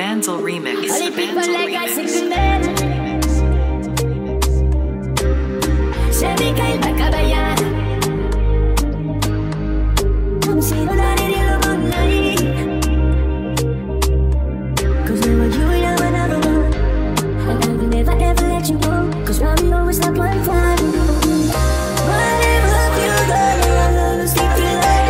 Banzel remix. All the people like I sing Chevy Kyle Bacabaya. I'm seeing on it in the night. Cause when we're you, you're another one. And I will never ever let you go. Cause Robbie always not one time. Whatever you go, I'm gonna stick to life.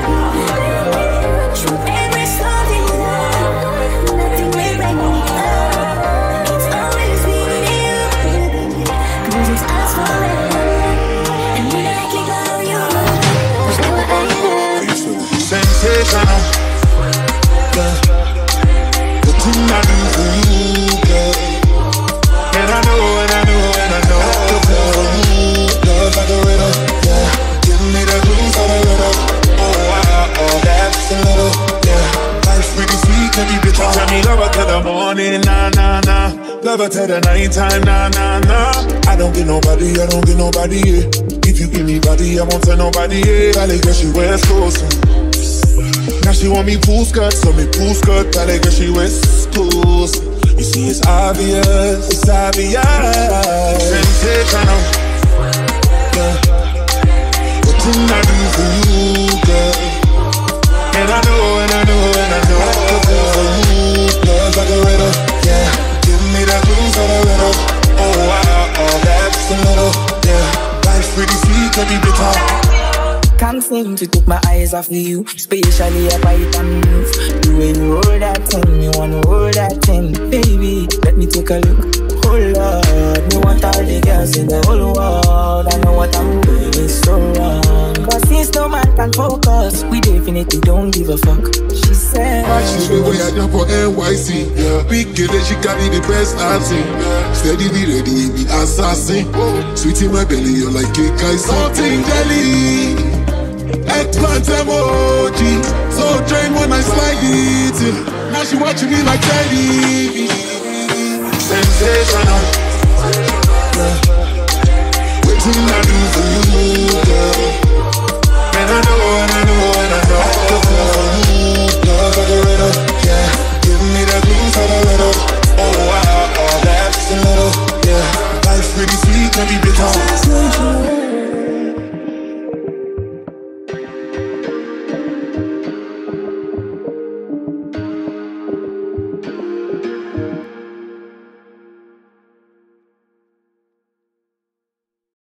Every song you love, nothing will break me up. It's always been you. Cause it's us forever. And you like it all you want. Cause now I love. Sensational. The thing I do for you, girl. And I know, and I know, and I know. Love like a riddle, yeah. Give me the blues for the riddle. Oh, wow, oh, that's a little, yeah. Life's pretty sweet, can you bitch? Tell me love her till the morning, nah, nah, nah. Love her till the nighttime, nah, nah, nah. I don't get nobody, yeah. If you give me body, I won't tell nobody, yeah. Valley girl, she wears clothes. Now she want me pool skirt, so me pool skirt. Valley girl, she wears clothes. You see, it's obvious, it's obvious. Sensational. The thing I do for you, girl. And I know, and I know, and I know. For you, love like a riddle, yeah. Give me that blues for the riddle. Oh, wow, oh, that's a little, yeah. Life's pretty sweet, can be bitter. Can't seem to take my eyes off of you, especially if I can move. You ain't roll that thing, you wanna roll that thing. Baby, let me take a look. Oh Lord, me want all the girls in the whole world. I know what I'm doing is so wrong. Cause since no man can focus, we definitely don't give a fuck. She said she the way I jump for NYC, yeah. Big girl, she got me the best I've seen, yeah. Steady be ready, we be assassin. Sweet in my belly, you're like cake, I something jelly. Eggplant emoji, so drained when I slide it. Now she watching me like Teddy. Sensational. Waiting I do